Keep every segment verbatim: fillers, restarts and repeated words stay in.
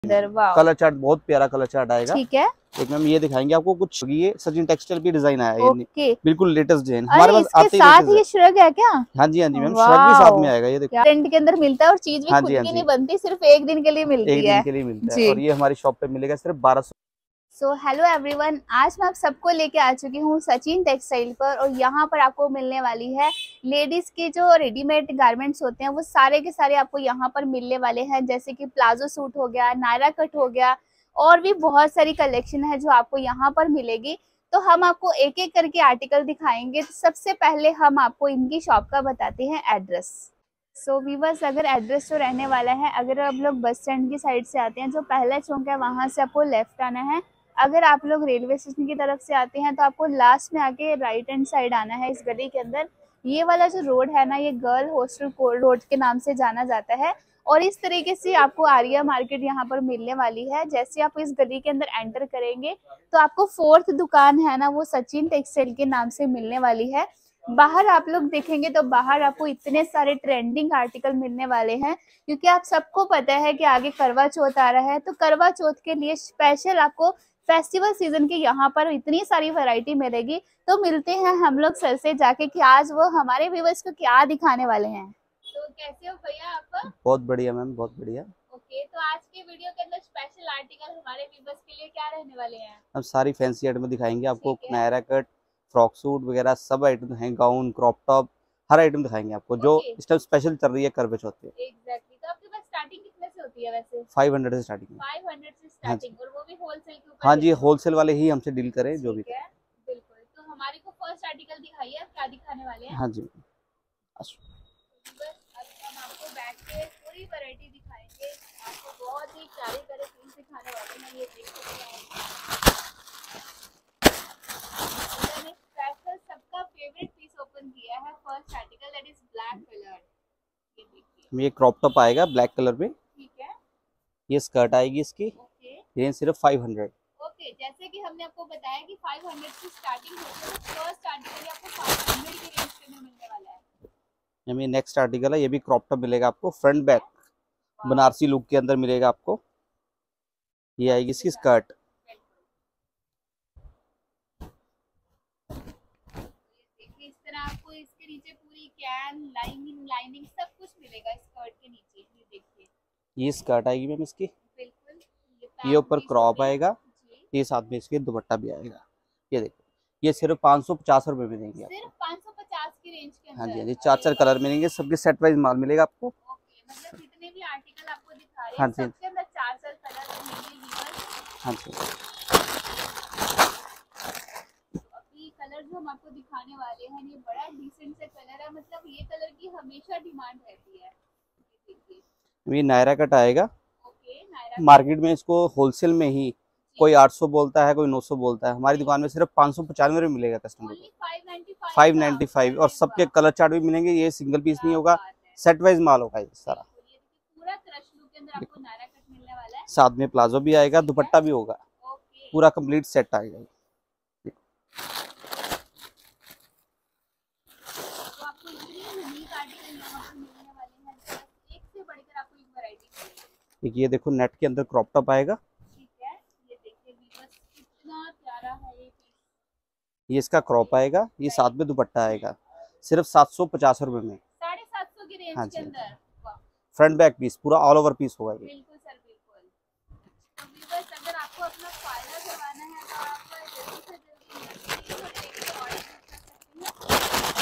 Colour chart बहुत प्यारा colour chart आएगा। ठीक है। एक मैम ये दिखाएंगे आपको कुछ, ये सचिन टेक्सटाइल की डिजाइन आया है। ओके। बिल्कुल लेटेस्ट डिजाइन हमारे पास आते ही साथ ये श्रग है क्या? हाँ जी हाँ जी मैम, श्रग भी साथ में आएगा। ये देखो ट्रेंड के अंदर मिलता है और चीज भी हाँ खुद जी, हाँ की जी। नहीं बनती, सिर्फ एक दिन के लिए मिलती है। एक दिन के लिए मिलता है और ये हमारी शॉप पे मिलेगा सिर्फ बारह सौ। सो हेलो एवरीवन, आज मैं आप सबको लेके आ चुकी हूँ सचिन टेक्सटाइल पर और यहाँ पर आपको मिलने वाली है लेडीज के जो रेडीमेड गारमेंट्स होते हैं वो सारे के सारे आपको यहाँ पर मिलने वाले हैं। जैसे कि प्लाजो सूट हो गया, नायरा कट हो गया और भी बहुत सारी कलेक्शन है जो आपको यहाँ पर मिलेगी। तो हम आपको एक एक करके आर्टिकल दिखाएंगे। तो सबसे पहले हम आपको इनकी शॉप का बताते हैं एड्रेस। सो so, वीवर्स, अगर एड्रेस जो रहने वाला है, अगर आप लोग बस स्टैंड की साइड से आते हैं, जो पहला चौक है वहाँ से आपको लेफ्ट आना है। अगर आप लोग रेलवे स्टेशन की तरफ से आते हैं तो आपको लास्ट में आके राइट हैंड साइड आना है। इस गली के अंदर ये वाला जो रोड है ना, ये गर्ल हॉस्टल रोड के नाम से जाना जाता है। और इस तरीके से आपको आर्या मार्केट यहाँ पर मिलने वाली है। जैसे आप इस गली के अंदर एंटर करेंगे तो आपको फोर्थ दुकान है ना, वो सचिन टेक्सटाइल के नाम से मिलने वाली है। बाहर आप लोग देखेंगे तो बाहर आपको इतने सारे ट्रेंडिंग आर्टिकल मिलने वाले हैं, क्योंकि आप सबको पता है कि आगे करवा चौथ आ रहा है। तो करवा चौथ के लिए स्पेशल आपको फेस्टिवल सीजन के यहाँ पर इतनी सारी वैरायटी मिलेगी। तो मिलते हैं हम लोग सर से जाके कि आज वो हमारे व्यूअर्स को क्या दिखाने वाले हैं। तो कैसे हो भैया आप? बहुत बढ़िया मैम, बहुत बढ़िया। ओके, तो आज के वीडियो के अंदर स्पेशल आर्टिकल हमारे व्यूअर्स के लिए क्या रहने वाले हैं? हम सारी फैंसी आइटम दिखाएंगे आपको, नायरा कट, फ्रॉक सूट वगैरह सब आइटम हैं, गाउन, क्रॉप टॉप, हर आइटम दिखाएंगे आपको जो इस टाइम स्पेशल चल रही है करवे चौथ पे। एग्जैक्टली। तो आपके पास स्टार्टिंग कितने से होती है वैसे? पाँच सौ से स्टार्टिंग है। पाँच सौ से स्टार्टिंग, और वो भी होलसेल के ऊपर? हाँ जी, होलसेल वाले ही हमसे डील करें जो भी। बिल्कुल। तो हमारे को फर्स्ट आर्टिकल दिखाइए, आप क्या दिखाने वाले हैं? हाँ जी, बस अब हम आपको बैक के पूरी वैरायटी दिखाएंगे। आपको बहुत ही प्यारे प्यारे पीस दिखाने वाले हैं। ये देख सकते हैं, मैंने स्पेशल सबका फेवरेट पीस ओपन किया है। First article that is black colour. ये देखिए, ये क्रॉप टॉप आएगा ब्लैक कलर में। ठीक है। ये स्कर्ट आएगी इसकी। ओके। ये सिर्फ पाँच सौ। ओके, जैसे कि हमने आपको बताया कि पाँच सौ से स्टार्टिंग होती है, तो फर्स्ट आर्टिकल आपको पाँच सौ की रेंज में मिलने वाला है। ये नेक्स्ट आर्टिकल है, ये भी क्रॉप टॉप मिलेगा आपको, फ्रंट बैक बनारसी लुक के अंदर मिलेगा आपको। ये आएगी इसकी स्कर्ट। देखिए, इस तरह आपको इसके नीचे पूरी कैन लाइनिंग लाइनिंग सब कुछ मिलेगा स्कर्ट के नीचे। ये देखिए, ये स्कर्ट आएगी मैम इसकी। बिल्कुल। ये ऊपर क्रॉप आएगा, ये साथ में इसके दुपट्टा भी आएगा। ये देखो, ये सिर्फ पाँच सौ पचास रुपए में देंगे आपको। सिर्फ पाँच सौ पचास की रेंज के अंदर। हाँ जी हाँ जी, चार चार कलर मिलेंगे, सबके सेट वाइज माल मिलेगा आपको। ओके, मतलब जितने भी आर्टिकल आपको दिखा रहे हैं, हाँ जी, सबके अंदर चार चार कलर मिलेंगे। हाँ जी। अभी कलर जो हम आपको दिखाने वाले हैं, ये बड़ा डिसेंट से कलर है, मतलब ये कलर की हमेशा डिमांड रहती है। ये देखिए, ये नायरा कट आएगा। ओके, नायरा मार्केट में इसको होलसेल में ही कोई आठ सौ बोलता है, कोई नौ सौ बोलता है, हमारी दुकान में सिर्फ पाँच सौ पचानवे में मिलेगा कस्टमर को। Five ninety five. और सबके कलर चार्ट भी मिलेंगे। ये सिंगल पीस नहीं होगा, सेट वाइज माल होगा ये सारा। पूरा क्रश लुक के अंदर आपको नायरा कट मिलने वाला है। साथ में प्लाजो भी आएगा, दुपट्टा भी होगा, पूरा कंप्लीट सेट आएगा। तो आपको इतनी यूनिक आर्टिकल यहाँ पर मिलने वाले हैं, एक से बढ़कर आपको एक वैरायटी मिलेगी। ये देखो, नेट के अंदर क्रॉप टॉप आएगा। ये इसका क्रॉप आएगा, ये साथ में दुपट्टा आएगा, सिर्फ सात सौ पचास रुपए में। साढ़े सात सौ की रेंज के अंदर। फ्रंट बैक पीस पूरा ऑल ओवर पीस होगा ये। बिल्कुल सर, बिल्कुल। तो व्यूअर्स, अगर आपको अपना फायदा करवाना है तो आप जल्दी से जल्दी ऑर्डर कर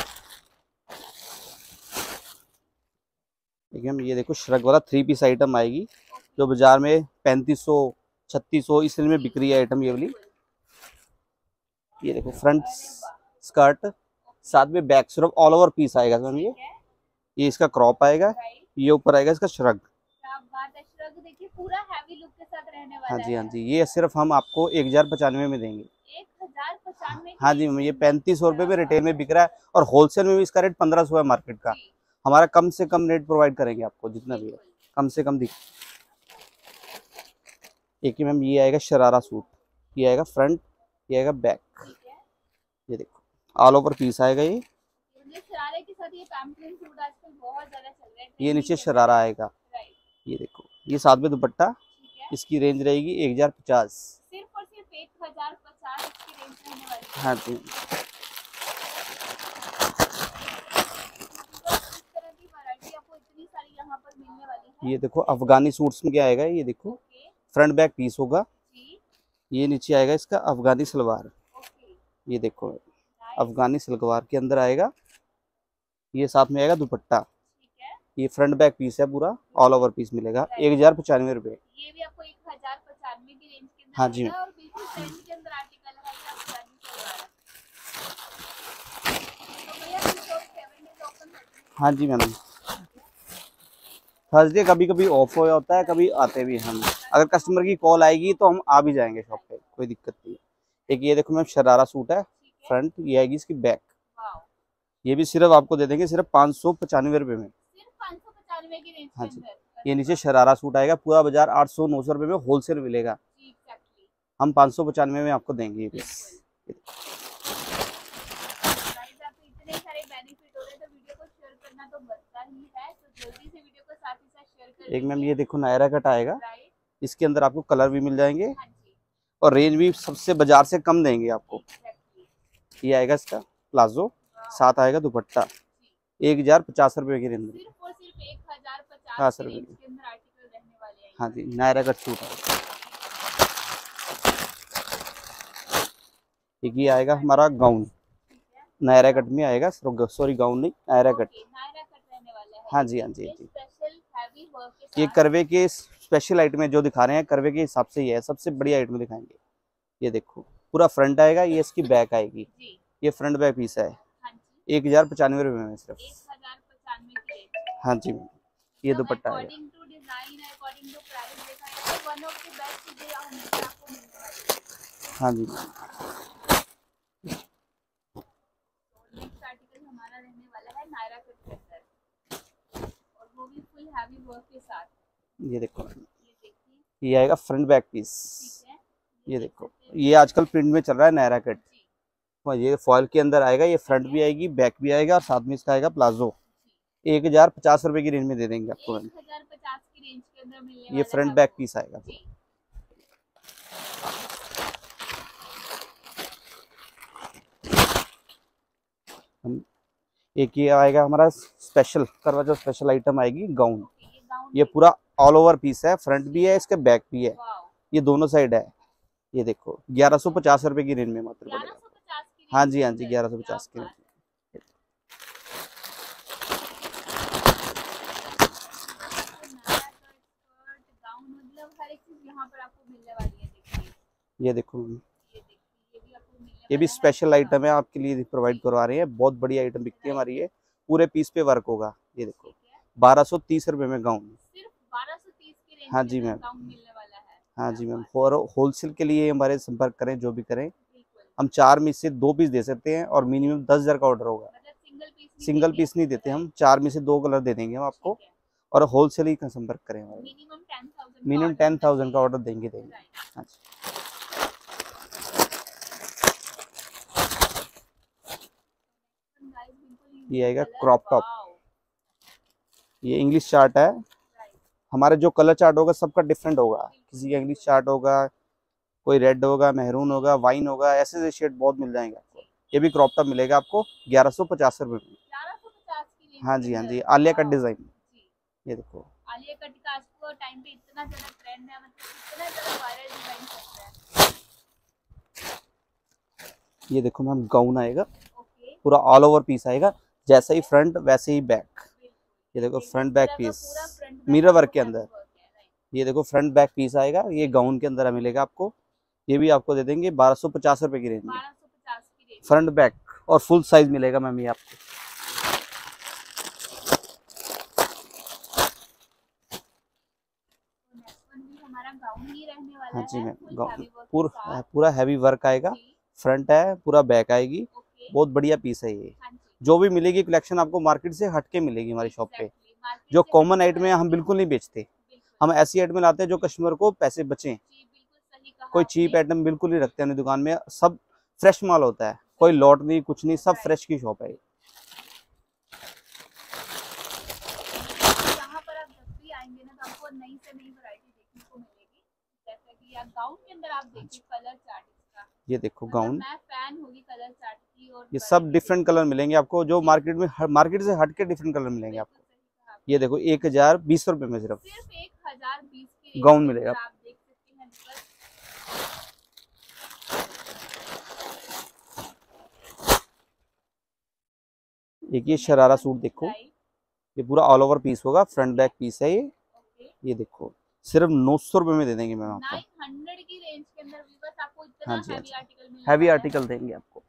सकते हैं। ये देखो, श्रग वाला थ्री पीस आइटम आएगी जो बाजार में पैंतीस सौ छत्तीस सौ इस रेंज में बिक रही है आइटम ये वाली। ये देखो, फ्रंट स्कर्ट साथ में बैक सिर्फ ऑल ओवर पीस आएगा मैम। ये ये इसका क्रॉप आएगा, ये ऊपर आएगा इसका श्रग। देखिए, पूरा हैवी लुक के साथ रहने वाला है। हाँ जी हाँ जी, ये सिर्फ हम आपको एक हजार पचानवे में देंगे। एक हजार पचानवे। हाँ जी, ये पैंतीस सौ रुपए में रिटेल में बिक रहा है और होलसेल में भी इसका रेट पंद्रह सौ है मार्केट का। हमारा कम से कम रेट प्रोवाइड करेंगे आपको, जितना भी है कम से कम दिख। एक ही मैम, ये आएगा शरारा सूट, ये आएगा फ्रंट, ये आएगा बैक। ये देखो, ऑल ओवर पीस आएगा। ये शरारे के साथ ये पैम्पलिन सूट आजकल बहुत ज्यादा चल रहे हैं। ये नीचे शरारा आएगा। ये देखो, ये साथ में दुपट्टा, इसकी रेंज रहेगी एक हजार पचास। सिर्फ और सिर्फ एक हजार पचास इसकी रेंज रहने वाली है। हाँ जी। तो इस तरह की वैरायटी आपको इतनी सारी यहाँ पर मिलने वाली है। ये देखो अफगानी सूट्स में क्या आएगा, ये देखो ओके फ्रंट बैक पीस होगा। जी। ये नीचे आएगा इसका अफगानी सलवार। ओके ये देखो नाइस। अफगानी सलवार के अंदर आएगा, ये साथ में आएगा दुपट्टा। ठीक है। ये फ्रंट बैक पीस है, पूरा ऑल ओवर पीस मिलेगा एक हजार पचानवे रुपये। ये भी आपको एक हजार पचानवे की रेंज के अंदर हाँ जी। मिलेगा और बिल्कुल ट्रेंड के अंदर आर्टिकल है। ये अफगानी सलवार है। तो भैया ये शॉप सेवन डेज ओपन रहती है। हाँ जी मैम, थर्सडे कभी कभी ऑफ हो होता है, कभी आते भी हम। अगर कस्टमर की कॉल आएगी तो हम आ भी जाएंगे शॉप पे, कोई दिक्कत नहीं है। एक ये देखो मैम शरारा सूट है, फ्रंट ये आएगी इसकी बैक। वाओ। ये भी सिर्फ आपको दे देंगे सिर्फ पाँच सौ पचानवे रुपये में। सिर्फ पाँच सौ पचानवे की रेंज हाँ के जी। अंदर। ये नीचे शरारा सूट आएगा, पूरा बाजार आठ सौ नौ सौ रुपये में होलसेल मिलेगा, जी एग्जैक्टली। हम पाँच सौ पचानवे में आपको देंगे ये पीस। गाइस आपको इतने सारे बेनिफिट हो रहे हैं तो वीडियो को शेयर करना तो बनता ही है। तो जल्दी से वीडियो को साथ ही साथ शेयर कर एक मैम दीजिए। ये देखो नायरा कट आएगा, राइट। इसके अंदर आपको कलर भी मिल जाएंगे हाँ जी और रेंज भी सबसे बाजार से कम देंगे आपको। एग्जैक्टली। ये आएगा इसका प्लाजो, साथ आएगा दुपट्टा, एक हजार पचास रुपये की रेंज में। सिर्फ और सिर्फ एक हजार पचास पचास की रुपये रेंज की। के अंदर आर्टिकल रहने वाले हैं। हाँ जी नायरा कट सूट है। एक ये आएगा हमारा गाउन, नायरा कट में आएगा, सॉरी गाउन नहीं Naira cut. Okay, Naira cut रहने वाला है। हाँ जी हाँ जी ये जी। स्पेशल हैवी वर्क के ये साथ। करवे के स्पेशल आइटम है जो दिखा रहे हैं, करवे के हिसाब से ये है, सबसे बढ़िया आइटम दिखाएंगे। ये देखो पूरा फ्रंट आएगा, ये इसकी बैक आएगी। जी ये फ्रंट बैक पीस है, हाँ जी। एक हजार पचानवे रुपये में सिर्फ। एक हजार पचानवे की रेंज। हाँ जी ये दुपट्टा आएगा। According to design according to price देखा जाए तो वन ऑफ द बेस्ट चीजें हमेशा आपको मिलने वाली है। हाँ जी नेक्स्ट आर्टिकल हमारा रहने वाला है नायरा कट के अंदर और वो भी फुल हैवी वर्क के साथ। ये देखो ये देखिए। ये आएगा फ्रंट बैक पीस। ठीक है। ये देखो ये आजकल प्रिंट में चल रहा है नायरा कट। ये फॉयल के अंदर आएगा, ये फ्रंट भी आएगी बैक भी आएगा और साथ में इसका आएगा प्लाजो। एक हजार पचास रुपए की रेंज में दे देंगे आपको। एक हजार पचास की रेंज के अंदर मिलने ये वाला फ्रंट है बैक आपको। पीस आएगा। जी। हम एक ये आएगा हमारा स्पेशल करवा जो स्पेशल आइटम आएगी गाउन। ओके, ये गाउन ये पूरा ऑल ओवर पीस है, फ्रंट भी है इसके बैक भी है, वाओ ये दोनों साइड है। ये देखो ग्यारह सौ पचास रुपए की रेंज में मात्र ग्यारह पड़ेगा। सौ पचास की रेंज हाँ जी के हाँ जी अंदर। ग्यारह सौ पचास की क्या रेंज। गाउन मतलब हर एक चीज यहाँ पर आपको मिलने वाली है। देखिए ये देखो ये देखिए ये भी आपको मिलने ये भी वाला है। स्पेशल आइटम है, आपके लिए प्रोवाइड करवा रहे हैं। बहुत बढ़िया आइटम बिकती है हमारी, ये पूरे पीस पे वर्क होगा। ये देखो ठीक है। बारह सौ तीस रुपए में गाउन। सिर्फ बारह सौ तीस की रेंज हाँ के जी अंदर मैम। गाउन मिलने वाला है। हाँ जी मैम, और होलसेल के लिए हमारे संपर्क करें, जो भी करें। बिल्कुल। हम चार में से दो पीस दे सकते हैं और मिनिमम दस हजार का ऑर्डर होगा। मतलब सिंगल पीस नहीं सिंगल देंगे। पीस नहीं देते हम, चार में से दो कलर दे देंगे हम आपको। ठीक है। और होलसेल ही का संपर्क करें हमारे, minimum ten thousand minimum ten thousand का ऑर्डर देंगे देंगे। हाँ जी। ये आएगा क्रॉप टॉप, ये इंग्लिश चार्ट है। हमारे जो कलर चार्ट होगा सबका डिफरेंट होगा, किसी का इंग्लिश चार्ट होगा, कोई रेड होगा, मेहरून होगा, वाइन होगा, ऐसे ऐसे शेड बहुत मिल जाएंगे आपको। ये भी क्रॉप टॉप मिलेगा आपको ग्यारह सौ पचास रुपए में। हाँ जी हाँ जी, आलिया कट डिजाइन। ये देखो आलिया कट का आज को टाइम पे इतना ज्यादा ट्रेंड है, मतलब इतना ज्यादा वायरल डिजाइन चल रहा है। ये देखो मैम गाउन आएगा, ओके पूरा ऑल ओवर पीस आएगा, जैसे ही फ्रंट वैसे ही बैक। ये देखो front back piece mirror work के अंदर। ये देखो फ्रंट बैक पीस आएगा, ये गाउन के अंदर मिलेगा आपको। ये भी आपको दे देंगे बारह सौ पचास रुपए की रेंज में, बारह सौ पचास की रेंज। फ्रंट बैक और फुल साइज मिलेगा मैम ये आपको। नेक्स्ट वन भी हमारा गाउन ही रहने वाला हाँ जी है। Ma'am, full gown heavy work के पूरा साथ। पूरा हैवी वर्क आएगा, जी, फ्रंट है पूरा बैक आएगी। ओके, बहुत बढ़िया पीस है ये। हाँ जी, जो भी मिलेगी कलेक्शन आपको मार्केट से हटके मिलेगी हमारी शॉप पे। exactly, market जो से कॉमन हटके आइटम है हम variety बिल्कुल नहीं बेचते, बिल्कुल। हम ऐसी आइटम लाते हैं जो कस्टमर को पैसे बचें। जी, बिल्कुल सही कहा कोई आपने। चीप आइटम बिल्कुल नहीं रखते अपनी दुकान में, सब फ्रेश माल होता है, कोई लॉट नहीं कुछ नहीं, सब फ्रेश की शॉप है। यहाँ पर आप जब भी आएंगे ना तो आपको नई से नई वैरायटी देखने को मिलेगी। क्या गाउन के अंदर आप देखिए कलर चार्ट इसका, ये देखो मतलब गाउन, मैं फैन होगी कलर चार्ट की। और ये सब डिफरेंट कलर मिलेंगे आपको, जो मार्केट में मार्केट से हट के डिफरेंट कलर मिलेंगे आपको। ये देखो एक हजार बीस रुपए में सिर्फ सिर्फ एक हजार बीस की गाउन मिलेगा। आप देख सकते हैं। एक ये शरारा सूट देखो, ये पूरा ऑल ओवर पीस होगा, फ्रंट बैक पीस है ये। ये देखो सिर्फ नौ सौ रुपए में दे देंगे मैम आपको, नौ सौ की रेंज के अंदर बस आपको इतना हाँ जी, हैवी आर्टिकल मिल हैवी आर्टिकल देंगे आपको।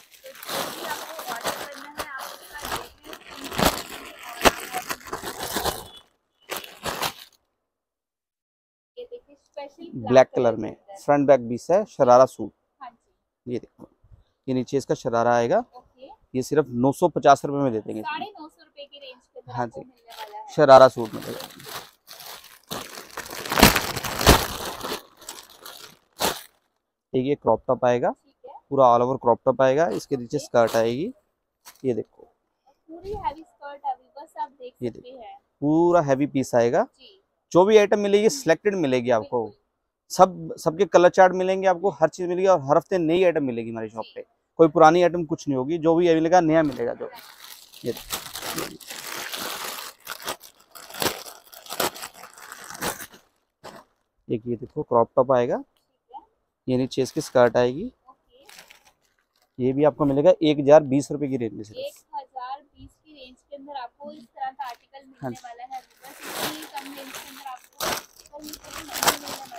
ब्लैक कलर में फ्रंट बैक पीस है, शरारा सूट। ये देखो ये नीचे इसका शरारा आएगा, ये सिर्फ नौ सौ पचास रुपए में दे देंगे, साढ़े नौ सौ रुपए की रेंज के अंदर हाँ आपको जी, मिलने वाला है। शरारा सूट मिलेगा। एक ये क्रॉप टॉप आएगा, पूरा ऑल ओवर क्रॉप टॉप आएगा, इसके नीचे स्कर्ट आएगी। ये देखो पूरी हैवी स्कर्ट है, बस आप देख सकते हैं, पूरा हैवी पीस आएगा। जो भी आइटम मिलेगी सिलेक्टेड मिलेगी आपको, सब सबके कलर चार्ट मिलेंगे आपको, हर चीज मिलेगी, और हर हफ्ते नई आइटम मिलेगी हमारी शॉप पे, कोई पुरानी आइटम कुछ नहीं होगी, जो भी मिलेगा नया मिलेगा। जो ये एक ये देखो क्रॉप टॉप आएगा, ये नीचे इसकी स्कर्ट आएगी। ये भी आपको मिलेगा एक हजार बीस रुपए की रेंज में, सिर्फ एक हजार बीस की रेंज के अंदर आपको इस तरह का आर्टिकल मिलने वाला है। बस इतनी कम रेंज के अंदर आपको आर्टिकल नहीं मिलने वाला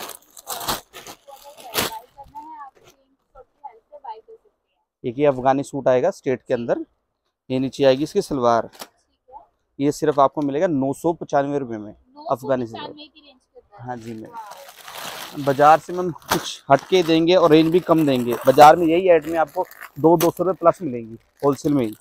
है। एक ये अफगानी सूट आएगा स्ट्रेट के अंदर, ये नीचे आएगी इसकी सलवार, ये सिर्फ आपको मिलेगा नौ सौ पचानवे रुपए में, अफगानी सलवार। हाँ जी मैम, बाजार से मैम कुछ हटके देंगे और रेंज भी कम देंगे, बाजार में यही आइटम आपको दो दो सौ रुपए प्लस मिलेंगी होलसेल में ही।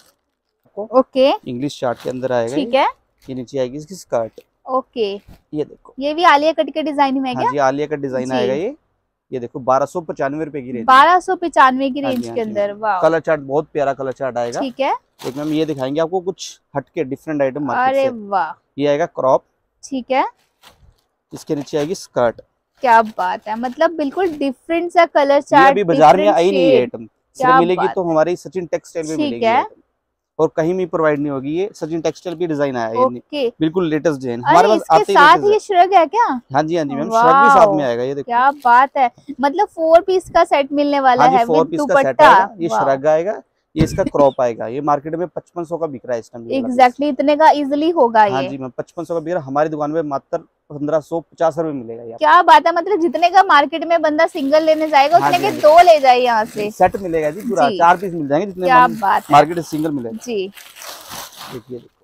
ओके, इंग्लिश चार्ट के अंदर आएगा, ठीक है। ये नीचे आएगी इसकी स्कर्ट। ओके, ये देखो ये भी आलिया कट के डिजाइन में है क्या? हाँ जी, आलिया का डिजाइन आएगा ये। ये देखो बारह सौ पचानवे रुपए की रेंज, बारह सौ पचानवे की हाँ रेंज जी, हाँ के जी, अंदर। वाह, कलर चार्ट बहुत प्यारा कलर चार्ट आएगा। ठीक है, एक मैम ये दिखाएंगे आपको कुछ हटके डिफरेंट आइटम मार्केट अरे से। वाह, ये आएगा क्रॉप, ठीक है, इसके नीचे आएगी स्कर्ट। क्या बात है, मतलब बिल्कुल डिफरेंट सा कलर ये चार्ट, अभी बाजार में आई नहीं है आइटम, सिर्फ मिलेगी तो हमारी सचिन टेक्सटाइल में मिलेगी आइटम, और कहीं भी प्रोवाइड नहीं होगी। ये सचिन टेक्सटाइल की डिजाइन आया है, ओके, बिल्कुल लेटेस्ट डिजाइन हमारे पास आते ही साथ ये श्रग है क्या? हाँ जी, हाँ जी मैम, श्रग भी साथ में आएगा। ये देखो क्या बात है, मतलब फोर पीस का सेट मिलने वाला है विद दुपट्टा। ये श्रग आएगा, ये इसका क्रॉप आएगा, ये मार्केट में पचपन सौ का बिक रहा है इस टाइम। एग्जैक्टली इतने का इजिली होगा ये। हाँ जी मैम, पचपन सौ का बिक रहा है, हमारी दुकान में मात्र पंद्रह सौ पचास रुपए मिलेगा ये। क्या बात है, मतलब जितने का मार्केट में बंदा सिंगल लेने जाएगा उतने के दो ले जाए यहाँ से। सेट मिलेगा जी, पूरा चार पीस मिल जाएंगे जितने क्या बात है, मार्केट में सिंगल मिलेगा जी। देखिए देखो,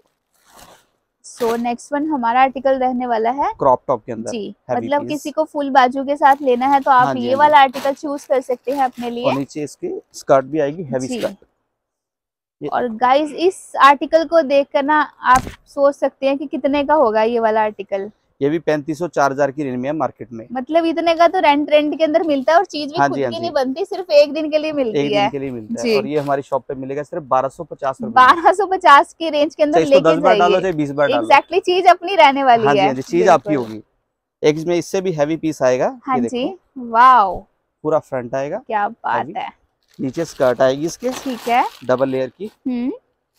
सो नेक्स्ट वन हमारा आर्टिकल रहने वाला है क्रॉप टॉप के अंदर जी, मतलब किसी को फुल बाजू के साथ लेना है तो आप हाँ ये वाला आर्टिकल चूज कर सकते हैं अपने लिए। और नीचे इसकी स्कर्ट भी आएगी, हैवी स्कर्ट। और गाइस इस आर्टिकल को देखकर ना आप सोच सकते हैं कि कितने का होगा ये वाला आर्टिकल। ये भी पैंतीस सौ चार हजार की रेंज में है मार्केट में, मतलब इतने का तो रेंट रेंट के अंदर मिलता है, और चीज भी हाँ खुद जी, हाँ की जी। नहीं बनती, सिर्फ एक दिन के लिए मिलती एक है, दिन के लिए मिलता है। और ये हमारी शॉप पे मिलेगा सिर्फ बारह सौ पचास रुपए, बारह सौ पचास की रेंज के अंदर लेके दस बार डालो चाहे बीस बार डालो, एग्जैक्टली चीज अपनी रहने वाली हाँ जी, है। हाँ जी, चीज आपकी होगी। एक इसमें इससे भी हैवी पीस आएगा, हाँ जी, वाओ, पूरा फ्रंट आएगा, क्या बात है, नीचे स्कर्ट आएगी इसके, ठीक है, डबल लेयर की। हम्म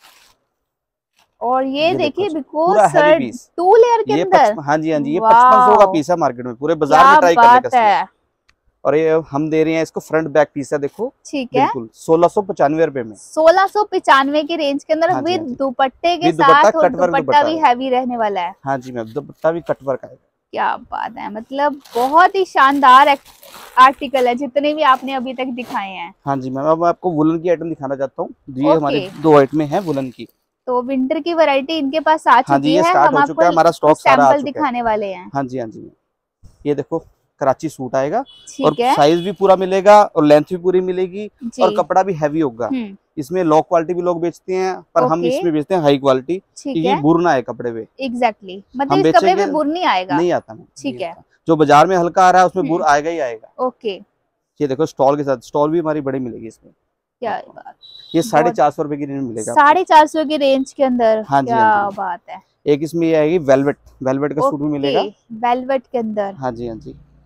और ये, ये देखिए पूरा because heavy piece, two layer के ये अंदर, हाँ जी, हाँ जी, ये पचपन सौ का पीस है मार्केट में, पूरे बाजार में ट्राई करने का। और ये हम दे रहे हैं इसको फ्रंट बैक पीस है, देखो ठीक है, बिल्कुल सोलह सौ पचानवे रुपए में, सोलह सौ पचानवे की रेंज के अंदर हाँ विद हाँ दुपट्टे के विद साथ, दुपट्टा, और कटवर्क दुपट्टा भी दुपट्टा हैवी रहने वाला है। हाँ जी मैम, दुपट्टा भी कटवर्क आएगा। क्या बात है, मतलब बहुत ही शानदार आर्टिकल है जितने भी आपने अभी तक दिखाए हैं। हाँ जी मैम, अब मैं आपको वुलन की आइटम दिखाना चाहता हूँ। ये हमारे दो आइटम है वुलन की, तो विंटर की वैरायटी इनके पास आ चुकी हाँ जी, ये है, स्टार्ट हम हो चुका है, हमारा आपको स्टॉक सारा आ सैंपल चुका है। दिखाने वाले हैं। हाँ जी, हाँ जी, ये देखो कराची सूट आएगा, और ठीक है, साइज भी पूरा मिलेगा और लेंथ भी पूरी मिलेगी, और कपड़ा भी हैवी होगा। इसमें लो क्वालिटी भी लोग बेचते हैं, पर हम इसमें बेचते हैं हाई क्वालिटी, क्योंकि बुर ना आए कपड़े पे। एग्जैक्टली, मतलब इस कपड़े पे बुर नहीं आएगा, नहीं आता। ठीक है, जो बाजार में हल्का आ रहा है उसमें बुर आएगा ही आएगा। ओके, ये देखो स्टॉल के साथ, स्टॉल भी हमारी बड़ी मिलेगी इसमें। क्या बात, ये साढ़े चार सौ रुपए की रेंज मिलेगा, साढ़े चार सौ की रेंज के अंदर। हाँ जी, क्या हाँ जी। बात है, एक इसमें ये आएगी वेलवेट, वेलवेट का सूट भी मिलेगा, वेलवेट के अंदर। हाँ जी, हाँ जी।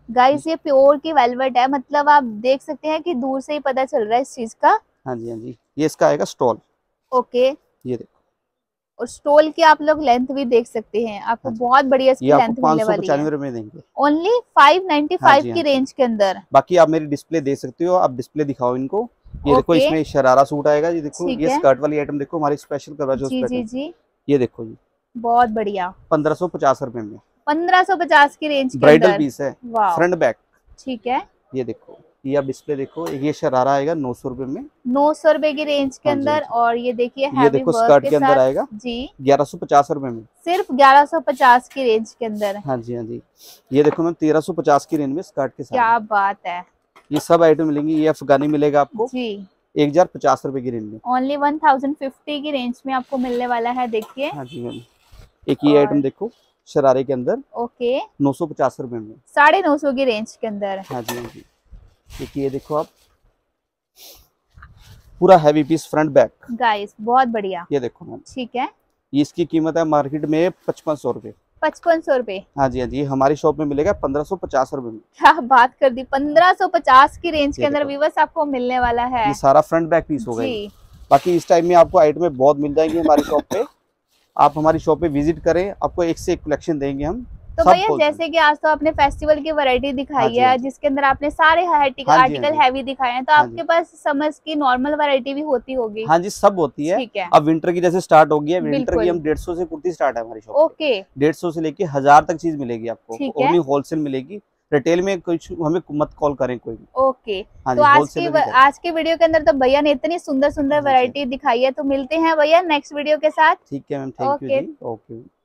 गाइस ये प्योर की वेलवेट है, मतलब आप देख सकते हैं कि दूर से ही पता चल रहा है इस चीज का। हाँ जी हाँ जी, ये इसका आएगा स्टॉल। ओके, ये देखो, और स्टोल की आप लोग लेंथ भी देख सकते हैं, आपको हाँ जी। बहुत बढ़िया इसकी ये आपको लेंथ पाँच मिलने सौ वाली है। पचानवे में देंगे। ओनली फाइव नाइन्टी हाँ फाइव जी हाँ की जी। रेंज के अंदर। बाकी आप मेरी डिस्प्ले देख सकते हो, आप डिस्प्ले दिखाओ इनको। ये देखो, ओके, इसमें शरारा सूट आएगा। ये देखो, ठीक ये है। स्कर्ट वाली आइटम देखो, हमारी स्पेशल कवरेज जी जी पैटर्न। जी, ये देखो जी, बहुत बढ़िया। पंद्रह सौ पचास रुपए में पंद्रह सौ पचास की रेंज के ब्राइडल अंदर। पीस है, वाह, फ्रंट बैक। ठीक है। ये देखो, ये आप डिस्प्ले देखो, एक ये शरारा आएगा नौ सौ रुपए में। नौ सौ रुपए की रेंज के हाँ जी हाँ अंदर, जी। और ये देखिए ये हैवी देखो वर्क स्कर्ट के के अंदर साथ। आएगा जी, ग्यारह सौ पचास रुपए में। सिर्फ ग्यारह सौ पचास की रेंज के अंदर। हाँ जी हाँ जी। ये देखो मैम, तेरह सौ पचास की रेंज में स्कर्ट के साथ क्या बात है। ये सब आइटम मिलेंगी। ये अफगानी मिलेगा आपको जी, एक हजार पचास रुपए की रेंज में। ओनली वन थाउजेंड फिफ्टी की रेंज में आपको मिलने वाला है, देखिए। हाँ जी मैम, एक ये और आइटम देखो शरारे के अंदर ओके, नौ सौ पचास रुपए में। साढ़े नौ सौ की रेंज के अंदर। हाँ जी हाँ जी। एक ये देखो आप, पूरा heavy piece front back. Guys बहुत बढ़िया, ये देखो मैम, ठीक है। ये इसकी कीमत है मार्केट में पचपन सौ रुपए। पचपन सौ रुपए। हाँ जी हाँ जी, हमारी शॉप में मिलेगा पंद्रह सौ पचास रुपए में। क्या बात कर दी, पंद्रह सौ पचास की रेंज के ये अंदर देखो, व्यूअर्स आपको मिलने वाला है। ये सारा फ्रंट बैक पीस होगा ये। जी, बाकी इस टाइम में आपको आइटमें बहुत मिल जाएंगी हमारी शॉप पे। आप हमारी शॉप पे विजिट करें, आपको एक से एक कलेक्शन देंगे हम। तो सब भैया खोलते हैं। जैसे कि आज तो आपने फेस्टिवल की वैरायटी हाँ दिखाई जी हाँ है, जी। जिसके अंदर आपने सारे आर्टिकल हाँ जी हाँ आर्टिकल जी। हैवी दिखाए हैं, तो हाँ आपके जी पास समझ की नॉर्मल वैरायटी भी होती होगी। हाँ जी, सब होती है। ठीक है, अब विंटर की जैसे स्टार्ट हो गई है, विंटर की बिल्कुल। हम डेढ़ सौ से कुर्ती स्टार्ट है हमारी शॉप। ओके, डेढ़ सौ से लेके हजार तक चीज मिलेगी आपको। ठीक है। ओनली होलसेल मिलेगी, रिटेल में कुछ हमें मत कॉल करें कोई भी। ओके। हाँ तो जी, आज की होलसेलर ही करते आज के वीडियो के अंदर तो भैया ने इतनी सुंदर सुंदर हैं। हाँ जी, वैरायटी दिखाई है, तो मिलते हैं भैया नेक्स्ट वीडियो के साथ। ठीक है मैम, थैंक यू ओके। जी, ओके।